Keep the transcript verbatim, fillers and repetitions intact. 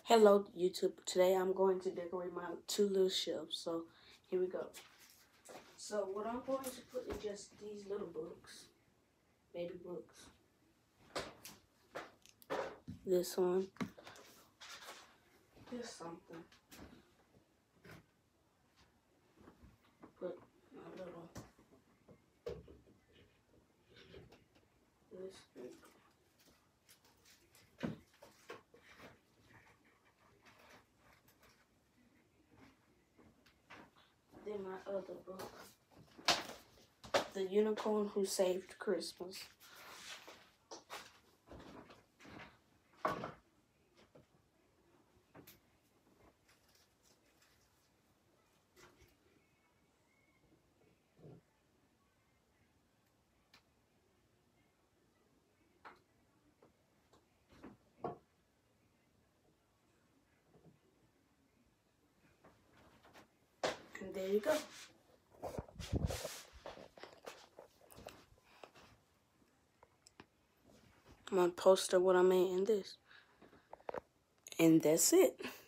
Hello YouTube, today I'm going to decorate my two little shelves, so here we go. So what I'm going to put is just these little books, baby books. This one, this something. Put my little, this thing. Then my other book, The Unicorn Who Saved Christmas. And there you go. I'm gonna post what I made in this. And that's it.